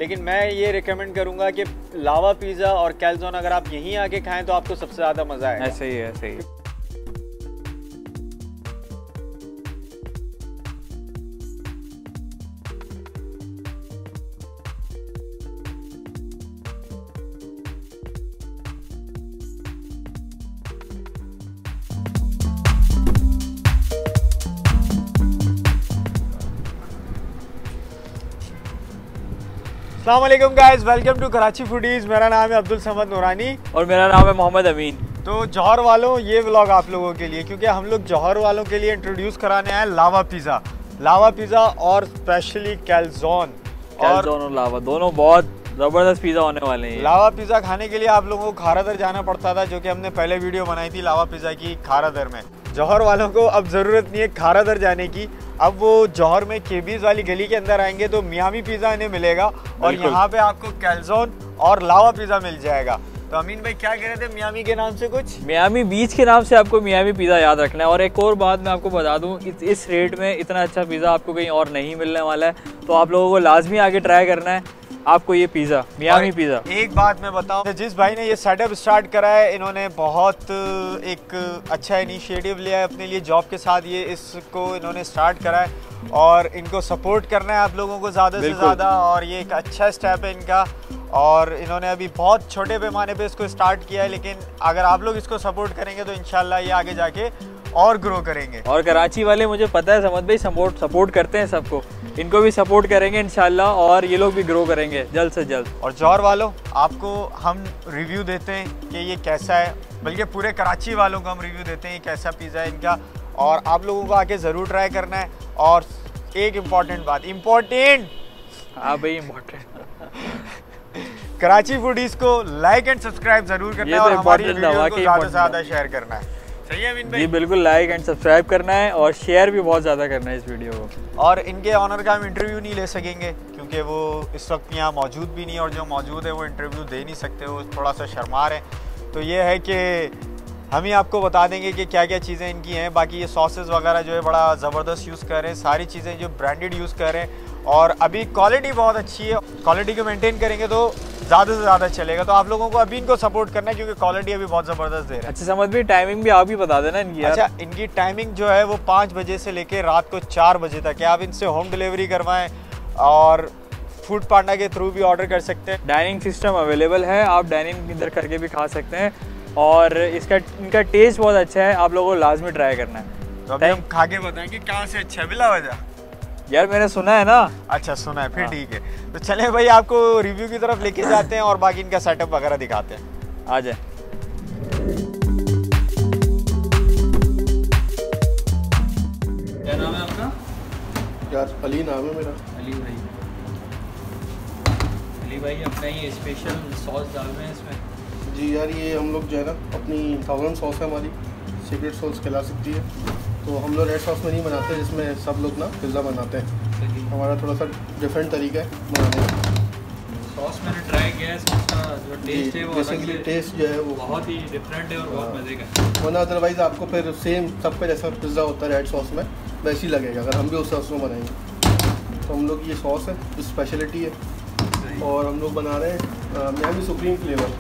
लेकिन मैं ये रिकमेंड करूँगा कि लावा पिज़्ज़ा और कैलज़ोन अगर आप यहीं आके खाएं तो आपको सबसे ज़्यादा मज़ा आएगा। ऐसे ही है, ऐसे ही। अस्सलाम वालेकुम guys, welcome to Karachi Foodies. मेरा नाम है अब्दुल समद नूरानी और मेरा नाम है मोहम्मद अमीन। तो जौहर वालों, ये व्लॉग आप लोगों के लिए, क्योंकि हम लोग जौहर वालों के लिए इंट्रोड्यूस कराने आए लावा पिज़्ज़ा और स्पेशली कैलज़ोन और लावा दोनों बहुत ज़बरदस्त पिज़्ज़ा होने वाले हैं। लावा पिज़्ज़ा खाने के लिए आप लोगों को खारादर जाना पड़ता था, जो कि हमने पहले वीडियो बनाई थी लावा पिज़्ज़ा की खारादर में। जौहर वालों को अब ज़रूरत नहीं है खारादर जाने की, अब वो जौहर में केबीज वाली गली के अंदर आएंगे तो मियामी पिज़्ज़ा इन्हें मिलेगा और यहाँ पे आपको कैलज़ोन और लावा पिज़्ज़ा मिल जाएगा। तो अमीन भाई क्या कह रहे थे मियामी के नाम से? कुछ मियामी बीच के नाम से आपको मियामी पिज़्ज़ा याद रखना है। और एक और बात मैं आपको बता दूं, इस रेट में इतना अच्छा पिज़्ज़ा आपको कहीं और नहीं मिलने वाला है, तो आप लोगों को लाजमी आगे ट्राई करना है आपको ये पिज़्ज़ा, मियामी पिज़्ज़ा। एक बात मैं बताऊं, जिस भाई ने ये सेटअप स्टार्ट करा है, इन्होंने बहुत एक अच्छा इनिशिएटिव लिया है अपने लिए। जॉब के साथ ये इसको इन्होंने स्टार्ट करा है और इनको सपोर्ट करना है आप लोगों को ज़्यादा से ज़्यादा, और ये एक अच्छा स्टेप है इनका। और इन्होंने अभी बहुत छोटे पैमाने पे इसको स्टार्ट किया है, लेकिन अगर आप लोग इसको सपोर्ट करेंगे तो इंशाल्लाह ये आगे जाके और ग्रो करेंगे। और कराची वाले, मुझे पता है समझ भाई, सपोर्ट करते हैं सबको, इनको भी सपोर्ट करेंगे इंशाल्लाह और ये लोग भी ग्रो करेंगे जल्द से जल्द। और जौहर वालों, आपको हम रिव्यू देते हैं कि ये कैसा है, बल्कि पूरे कराची वालों को हम रिव्यू देते हैं ये कैसा पिज़्ज़ा है इनका, और आप लोगों को आके ज़रूर ट्राई करना है। और एक इम्पॉर्टेंट बात, हाँ भाई इम्पोर्टेंट, कराची फूडीज़ को लाइक एंड सब्सक्राइब जरूर करना है और हमारी वीडियो को ज़्यादा से ज़्यादा शेयर करना है। सही है अमीन भाई? जी बिल्कुल, लाइक एंड सब्सक्राइब करना है और शेयर भी बहुत ज़्यादा करना है इस वीडियो को। और इनके ऑनर का हम इंटरव्यू नहीं ले सकेंगे क्योंकि वो इस वक्त यहाँ मौजूद भी नहीं है, और जो मौजूद है वो इंटरव्यू दे नहीं सकते, वो थोड़ा सा शर्मा रहे हैं। तो ये है कि हम ही आपको बता देंगे कि क्या क्या चीज़ें इनकी हैं। बाकी ये सॉसेस वगैरह जो है बड़ा ज़बरदस्त यूज़ कर रहे हैं, सारी चीज़ें जो ब्रांडेड यूज़ कर रहे हैं, और अभी क्वालिटी बहुत अच्छी है। क्वालिटी को मेंटेन करेंगे तो ज़्यादा से ज़्यादा चलेगा। तो आप लोगों को अभी इनको सपोर्ट करना है क्योंकि क्वालिटी अभी बहुत ज़बरदस्त दे रहे हैं। अच्छा समझ भी, टाइमिंग भी आप ही बता देना इनकी। अच्छा, इनकी टाइमिंग जो है वो 5 बजे से लेकर रात को 4 बजे तक है। आप इनसे होम डिलीवरी करवाएं और फूड पांडा के थ्रू भी ऑर्डर कर सकते हैं। डाइनिंग सिस्टम अवेलेबल है, आप डाइनिंग इधर करके भी खा सकते हैं, और इनका टेस्ट बहुत अच्छा है, आप लोगों को लाजमी ट्राई करना है। तो अभी हम खा के बताएंगे कहाँ से अच्छा है। बिला वजह यार मैंने सुना है ना। अच्छा सुना है, फिर ठीक है। तो चले भाई, आपको रिव्यू की तरफ लेके जाते हैं और बाकी इनका सेटअप वगैरह दिखाते हैं। आ जाए। क्या नाम है आपका? यार अली नाम है मेरा। अली भाई अपना ये स्पेशल सॉस डाल रहे हैं इसमें। जी यार, ये हम लोग जो है ना अपनी 1000 सॉस है, हमारी सीक्रेट सॉस कहला सकती है। तो हम लोग रेड सॉस में नहीं बनाते जिसमें सब लोग ना पिज़्ज़ा बनाते हैं। हमारा थोड़ा सा डिफरेंट तरीका है बनाने का। सॉस मैंने ट्राई किया है, सॉस का जो टेस्ट है वो बेसिकली टेस्ट जो है वो बहुत ही डिफरेंट है और बहुत मज़े का है। वरना अदरवाइज़ आपको फिर सेम सबका जैसा पिज़्ज़ा होता है रेड सॉस में वैसे ही लगेगा अगर हम भी उस सॉस में बनाएंगे। तो हम लोग ये सॉस है जो स्पेशलिटी है, और हम लोग बना रहे हैं Miami Supreme flavour.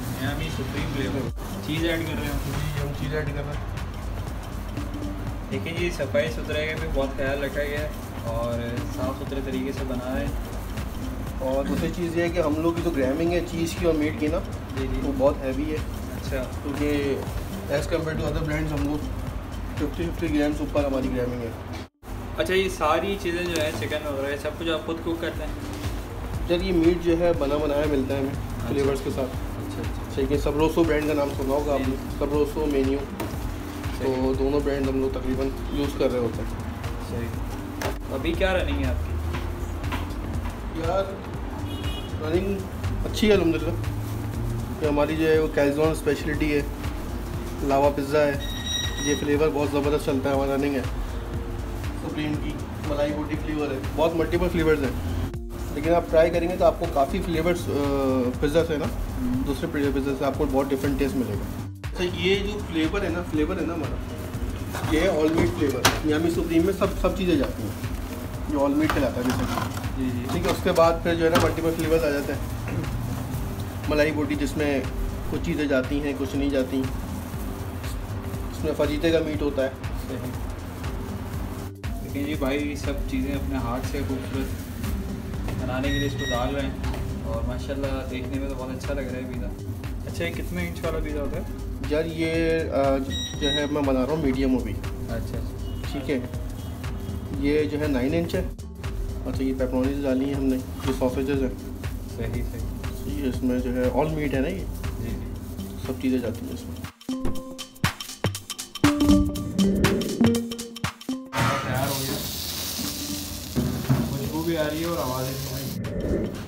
Cheese add कर रहे हैं हम चीज़ ऐड कर रहे हैं। देखिए जी, सफाई सुथराई का भी बहुत ख्याल रखा गया है और साफ़ सुथरे तरीके से बना रहे हैं। और दूसरी चीज़ ये है कि हम लोग की जो ग्रामिंग है चीज़ की और मीट की ना, वो बहुत हैवी है। अच्छा, क्योंकि as compare to other brands हम लोग 50 ग्राम्स ऊपर हमारी ग्रामिंग है। अच्छा, ये सारी चीज़ें जो है चिकन वगैरह सब कुछ आप खुद कुक करते हैं? जब ये मीट जो है बना बनाया मिलता है हमें फ्लेवर्स के साथ। अच्छा। ठीक है, सबरोसो ब्रांड का नाम सुना होगा आपने, सबरोसो मेन्यू। तो दोनों ब्रांड हम लोग तकरीबन यूज़ कर रहे होते हैं। सही। अभी क्या रनिंग है आपकी? यार रनिंग अच्छी है अल्हम्दुलिल्लाह। कि हमारी जो है वो कैलज़ोन स्पेशलिटी है, लावा पिज़्ज़ा है, ये फ्लेवर बहुत ज़बरदस्त चलता है। हमारा रनिंग है सुप्रीम की, मलाई बोटी फ्लेवर है, बहुत मल्टीपल फ्लेवर्स हैं। लेकिन आप ट्राई करेंगे तो आपको काफ़ी फ्लेवर्स पिज़्ज़ा से ना दूसरे पिज़्ज़ा से आपको बहुत डिफरेंट टेस्ट मिलेगा। तो ये जो फ्लेवर है ना हमारा, ये है all meat flavour. Miami Supreme में सब चीज़ें जाती हैं। जो ऑल मीट कहलाता है बेसिकली। जी जी। ठीक है, उसके बाद फिर जो है ना मल्टीपल फ्लेवर्स आ जाते हैं। मलाई बोटी जिसमें कुछ चीज़ें जाती हैं, कुछ नहीं जाती। इसमें फजीते का मीट होता है। देखिए जी भाई, सब चीज़ें अपने हाथ से खूबसूरत बनाने के लिए इसको डाल रहे हैं और माशाल्लाह देखने में तो बहुत अच्छा लग रहा है पिज़्ज़ा। अच्छा, ये कितने इंच वाला पिज़्ज़ा होता है यार? ये जो है मैं बना रहा हूँ मीडियम अभी। अच्छा ठीक है, ये जो है 9 इंच है। अच्छा, ये पेपरोनीज डाली हैं हमने, ये सॉसेजेस हैं। सही सही। ये इसमें जो है ऑल मीट है ना, ये जी जी। सब चीज़ें जाती हैं इसमें। तैयार हो गया, खुशबू भी आ रही है और आवाज़ भी आ रही है।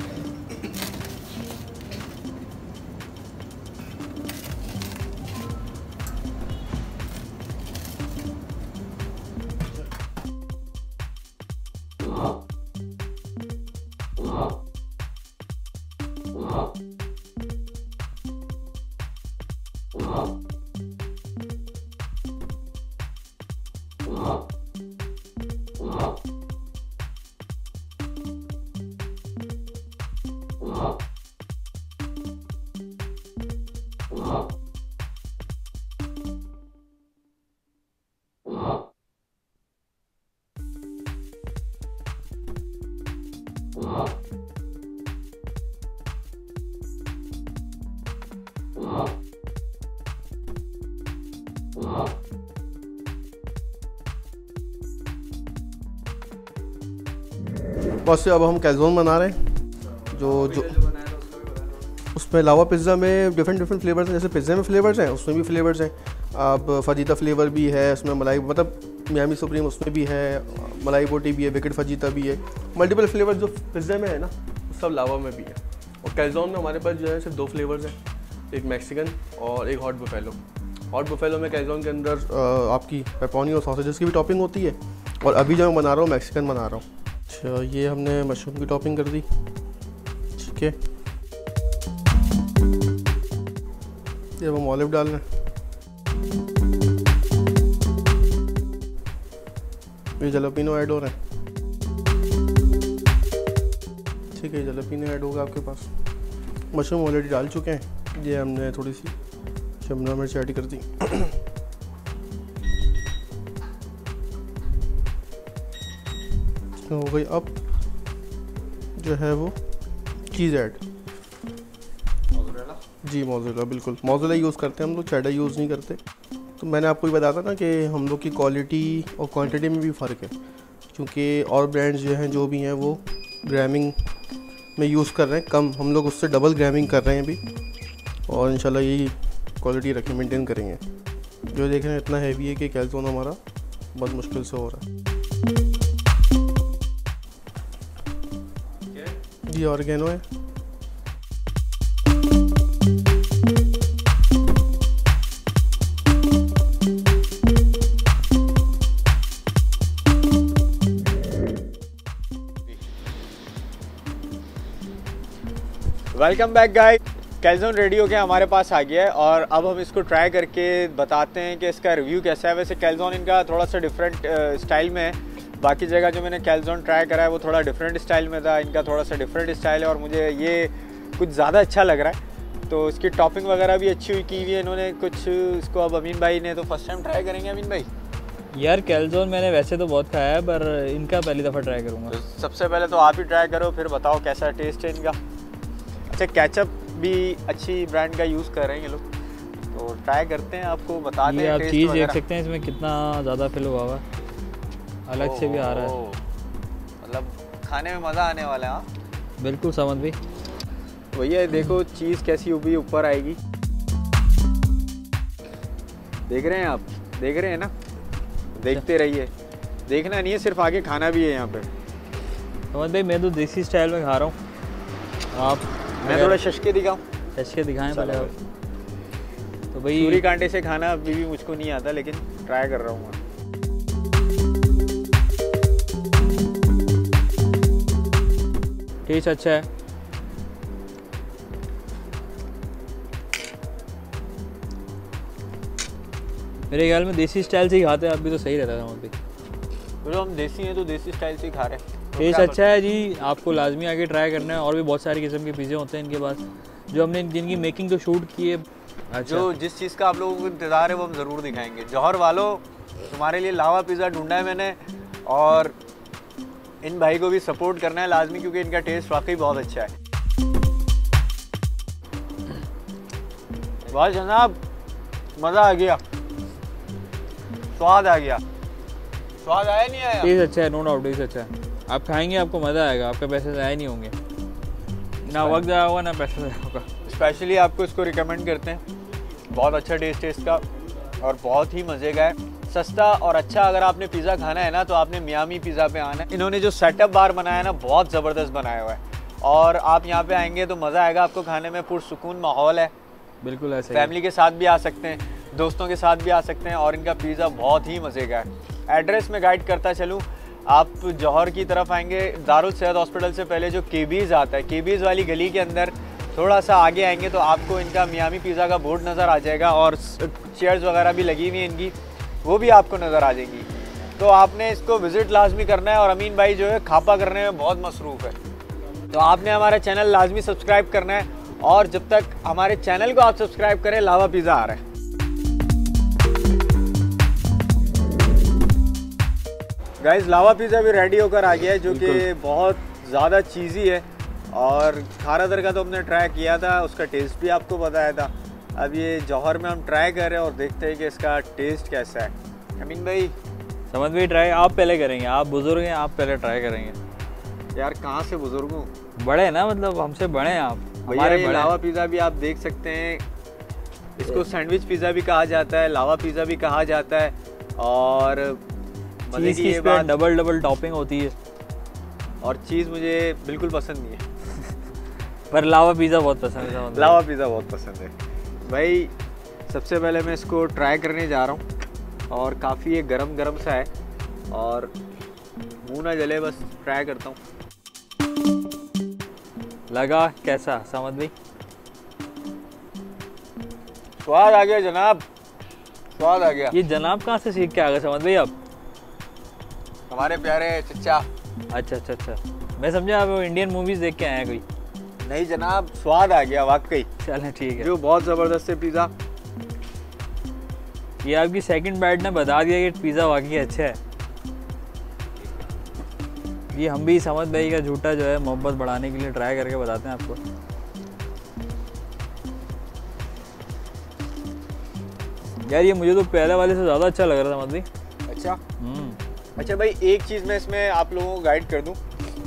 बस अब हम कैलज़ोन बना रहे हैं। जो उसमें लावा पिज़्ज़ा में डिफरेंट फ्लेवर्स हैं। जैसे पिज़्ज़े में फ्लेवर्स हैं, उसमें भी फ्लेवर्स हैं। अब फजीता फ्लेवर भी है उसमें, मलाई मतलब मियामी सुप्रीम उसमें भी है, मलाई बोटी भी है, विकेट फजीता भी है। मल्टीपल फ्लेवर जो पिज़्ज़े में है ना, वो सब लावा में भी है। और कैलज़ोन में हमारे पास जो है सिर्फ 2 फ्लेवर्स हैं, एक मैक्सिकन और एक हॉट बुफेलो। हॉट बुफेलो में कैलज़ोन के अंदर आपकी पेपरोनी और सॉसेजेस की भी टॉपिंग होती है। और अभी जो मैं बना रहा हूँ मैक्सिकन बना रहा हूँ। अच्छा, ये हमने मशरूम की टॉपिंग कर दी। ठीक है, ये हम ऑलिव डाल रहे हैं। ये जलापिनो ऐड हो रहा है। ठीक है, जलापिनो ऐड होगा आपके पास। मशरूम ऑलरेडी डाल चुके हैं। ये हमने थोड़ी सी शिमला मिर्च ऐड कर दी। हो गई। अब जो है वो चीज़ ऐड। जी, मोज़रेला, बिल्कुल मोज़रेला यूज़ करते हैं हम लोग, चेडर यूज़ नहीं करते। तो मैंने आपको ये बताया था ना कि हम लोग की क्वालिटी और क्वांटिटी में भी फ़र्क है, क्योंकि और ब्रांड्स जो हैं जो भी हैं वो ग्रामिंग में यूज़ कर रहे हैं कम, हम लोग उससे डबल ग्रामिंग कर रहे हैं अभी। और इंशाल्लाह यही क्वालिटी रखें, मेंटेन करेंगे। जो देख रहे हैं इतना हैवी है कि कैलज़ोन हमारा बहुत मुश्किल से हो रहा है। जी, ऑर्गेनो है। Welcome back guys, calzone ready हो के हमारे पास आ गया है और अब हम इसको ट्राई करके बताते हैं कि इसका रिव्यू कैसा है। वैसे कैलज़ोन इनका थोड़ा सा डिफरेंट स्टाइल में है। बाकी जगह जो मैंने कैलज़ोन ट्राई करा है वो थोड़ा डिफरेंट स्टाइल में था, इनका थोड़ा सा डिफरेंट स्टाइल है और मुझे ये कुछ ज़्यादा अच्छा लग रहा है। तो इसकी टॉपिंग वगैरह भी अच्छी हुई की हुई है इन्होंने कुछ। इसको अब अमीन भाई ने तो फर्स्ट टाइम ट्राई करेंगे। अमीन भाई, यार कैलज़ोन मैंने वैसे तो बहुत खाया है, पर इनका पहली दफ़ा ट्राई करूँगा। तो सबसे पहले तो आप ही ट्राई करो, फिर बताओ कैसा टेस्ट है इनका। अच्छा, केचप भी अच्छी ब्रांड का यूज़ कर रहे हैं ये लोग, तो ट्राई करते हैं, आपको बताते हैं। आप चीज़ देख सकते हैं इसमें कितना ज़्यादा फिल हुआ हुआ है, अलग से भी आ रहा है, मतलब खाने में मज़ा आने वाला है। हाँ बिल्कुल समझ भी भैया, देखो चीज़ कैसी उबी ऊपर आएगी। देख रहे हैं आप, देख रहे हैं ना, देखते रहिए, देखना नहीं है सिर्फ, आगे खाना भी है यहाँ पे। समझ भाई, मैं तो देसी स्टाइल में खा रहा हूँ, आप मैं थोड़ा शशके दिखाऊं? शशके दिखाएं पहले आप। तो भाई पूरी कांटे से खाना अभी भी मुझको नहीं आता, लेकिन ट्राई कर रहा हूँ मैं। टेस्ट अच्छा है। मेरे ख्याल में देसी स्टाइल से ही खाते हैं आप भी, तो सही रहता है। वहाँ पे जो हम देसी हैं तो देसी स्टाइल से ही खा रहे हैं। तो टेस्ट क्या अच्छा है जी, आपको लाजमी आके ट्राई करना है। और भी बहुत सारी किस्म के पिज़्ज़े होते हैं इनके पास, जो हमने जिनकी मेकिंग तो शूट की है। अच्छा, जो जिस चीज़ का आप लोगों को इंतज़ार है वो हम ज़रूर दिखाएंगे। जौहर वालों, तुम्हारे लिए लावा पिज़्ज़ा ढूंढा है मैंने, और इन भाई को भी सपोर्ट करना है लाजमी, क्योंकि इनका टेस्ट वाकई बहुत अच्छा है। वाह जनाब, मज़ा आ गया, स्वाद आ गया। स्वाद आया नहीं आया? टेस्ट अच्छा है, नो डाउट टेस्ट अच्छा है। आप खाएंगे आपको मज़ा आएगा, आपका पैसे ज़ाया नहीं होंगे, ना वक्त ज़ाया होगा ना पैसा ज़ाया होगा। स्पेशली आपको इसको रिकमेंड करते हैं, बहुत अच्छा टेस्ट है इसका और बहुत ही मज़े का है। सस्ता और अच्छा अगर आपने पिज़्ज़ा खाना है ना तो आपने मियामी पिज़्ज़ा पे आना है। इन्होंने जो सेटअप बार बनाया है ना बहुत ज़बरदस्त बनाया हुआ है, और आप यहाँ पे आएंगे तो मज़ा आएगा आपको खाने में। पुरसुकून माहौल है, बिल्कुल ऐसे फैमिली के साथ भी आ सकते हैं, दोस्तों के साथ भी आ सकते हैं, और इनका पिज़्ज़ा बहुत ही मज़े का है। एड्रेस में गाइड करता चलूँ, आप जौहर की तरफ आएंगे, दारुल सेहत हॉस्पिटल से पहले जो केबीज़ आता है, केबीज़ वाली गली के अंदर थोड़ा सा आगे आएंगे तो आपको इनका मियामी पिज़्ज़ा का बोर्ड नज़र आ जाएगा, और चेयर्स वगैरह भी लगी हुई हैं इनकी, वो भी आपको नज़र आ जाएगी। तो आपने इसको विज़िट लाजमी करना है। और अमीन भाई जो है खापा करने में बहुत मसरूफ़ है, तो आपने हमारा चैनल लाजमी सब्सक्राइब करना है। और जब तक हमारे चैनल को आप सब्सक्राइब करें, लावा पिज़्ज़ा आ रहा है। गाइस, लावा पिज़्ज़ा भी रेडी होकर आ गया है, जो कि बहुत ज़्यादा चीज़ी है। और खारादर का तो हमने ट्राई किया था, उसका टेस्ट भी आपको बताया था। अब ये जौहर में हम ट्राई कर रहे हैं और देखते हैं कि इसका टेस्ट कैसा है। अमीन भाई, समझ में ट्राई आप पहले करेंगे, आप बुजुर्ग हैं, आप पहले ट्राई करेंगे। यार कहाँ से बुजुर्ग हूँ, बड़े हैं ना, मतलब हमसे बड़े हैं आप। भैया ये लावा पिज़्ज़ा भी आप देख सकते हैं, इसको सैंडविच पिज़्ज़ा भी कहा जाता है, लावा पिज़्ज़ा भी कहा जाता है। और मज़े की ये बात, डबल टॉपिंग होती है, और चीज़ मुझे बिल्कुल पसंद नहीं है पर लावा पिज़्ज़ा बहुत पसंद है। लावा पिज़्ज़ा बहुत पसंद है भाई। सबसे पहले मैं इसको ट्राई करने जा रहा हूँ, और काफ़ी ये गरम गरम सा है, और मुंह ना जले, बस ट्राई करता हूँ। लगा कैसा समझ भाई? स्वाद आ गया जनाब, स्वाद आ गया। ये जनाब कहाँ से सीख के आ गए समझ भाई आप? हमारे प्यारे चचा। अच्छा, मैं समझा आप इंडियन मूवीज देख के आए हैं कोई। नहीं जनाब, स्वाद आ गया वाकई। चलें ठीक है। जो बहुत ज़बरदस्त है पिज़्ज़ा। ये आपकी सेकंड बाइट ने बता दिया कि पिज़्ज़ा वाकई अच्छा है। ये हम भी समझ भाई का झूठा जो है मोहब्बत बढ़ाने के लिए ट्राई करके बताते हैं आपको। यार ये मुझे तो पहले वाले से ज़्यादा अच्छा लग रहा था समझ भाई। अच्छा अच्छा भाई, एक चीज़ मैं इसमें आप लोगों को गाइड कर दूं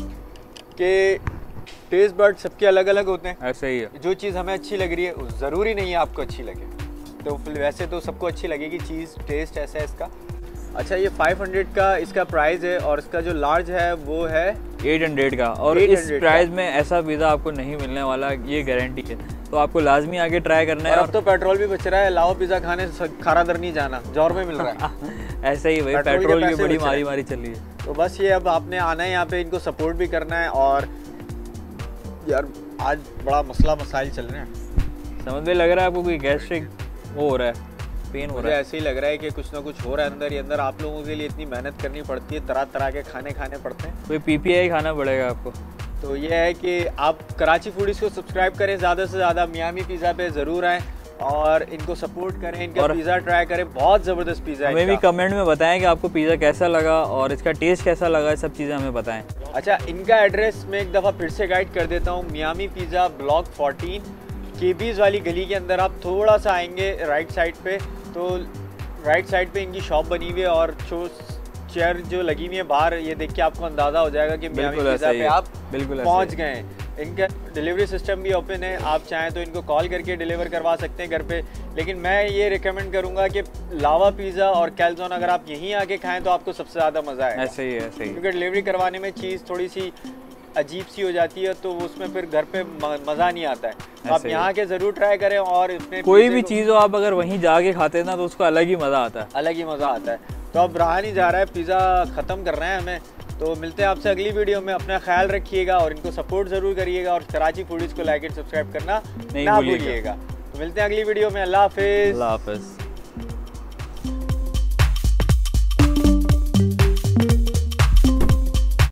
कि टेस्ट बर्ड सबके अलग अलग होते हैं। ऐसा ही है, जो चीज़ हमें अच्छी लग रही है ज़रूरी नहीं है आपको अच्छी लगे, तो फिर वैसे तो सबको अच्छी लगेगी चीज़। टेस्ट ऐसा है इसका। अच्छा, ये 500 का इसका प्राइस है, और इसका जो लार्ज है वो है 800 का। और 800 इस प्राइस में ऐसा पिज़्ज़ा आपको नहीं मिलने वाला, ये गारंटी है। तो आपको लाजमी आके ट्राई करना है। और अब तो पेट्रोल भी बच रहा है, लावा पिज़्ज़ा खाने खारादर नहीं जाना, जौहर में मिल रहा है। ऐसा ही भाई, पेट्रोल की बड़ी मारी चल रही है। तो बस ये अब आपने आना है यहाँ पे, इनको सपोर्ट भी करना है। और यार आज बड़ा मसला मसाइल चल रहे हैं समझ में। लग रहा है आपको कोई गैस्ट्रिक वो हो रहा है, पेन हो रहा है? ऐसे ही लग रहा है कि कुछ ना कुछ हो रहा है अंदर ही अंदर। आप लोगों के लिए इतनी मेहनत करनी पड़ती है, तरह तरह के खाने खाने पड़ते हैं। कोई PPI खाना पड़ेगा आपको। तो ये है कि आप कराची फूडीज को सब्सक्राइब करें, ज़्यादा से ज़्यादा मियामी पिज़्ज़ा पे ज़रूर आएँ और इनको सपोर्ट करें, इनका पिज़्ज़ा ट्राई करें। बहुत ज़बरदस्त पिज़्ज़ा है। हमें भी कमेंट में बताएं कि आपको पिज़्ज़ा कैसा लगा और इसका टेस्ट कैसा लगा, सब चीज़ें हमें बताएं। अच्छा, इनका एड्रेस मैं एक दफ़ा फिर से गाइड कर देता हूँ। मियामी पिज़्ज़ा ब्लॉक 14 केबीज़ वाली गली के अंदर आप थोड़ा सा आएंगे राइट साइड पे, तो राइट साइड पे इनकी शॉप बनी हुई है, और जो चेयर जो लगी हुई है बाहर, ये देख के आपको अंदाज़ा हो जाएगा कि मियामी पिज़्ज़ा पे आप पहुँच गए हैं। इनका डिलीवरी सिस्टम भी ओपन है, आप चाहें तो इनको कॉल करके डिलीवर करवा सकते हैं घर पे। लेकिन मैं ये रिकमेंड करूंगा कि लावा पिज़्ज़ा और कैलज़ोन अगर आप यहीं आके खाएं तो आपको सबसे ज़्यादा मज़ा आएगा। ऐसे ही है, ऐसे ही। क्योंकि डिलीवरी करवाने में चीज़ थोड़ी सी अजीब सी हो जाती है, तो उसमें फिर घर पे मज़ा नहीं आता है। तो आप यहाँ के ज़रूर ट्राई करें, और इसमें कोई भी चीज़ हो आप अगर वहीं जाके खाते हैं ना तो उसका अलग ही मज़ा आता है, अलग ही मज़ा आता है। तो अब रहा नहीं जा रहा है, पिज़्ज़ा ख़त्म कर रहे हैं हमें। तो मिलते हैं आपसे अगली वीडियो में। अपना ख्याल रखिएगा और इनको सपोर्ट ज़रूर करिएगा, और कराची फूडीज़ को लाइक एंड सब्सक्राइब करना ना भूलिएगा। तो मिलते हैं अगली वीडियो में। अल्लाह हाफिज़। अल्लाह हाफिज़।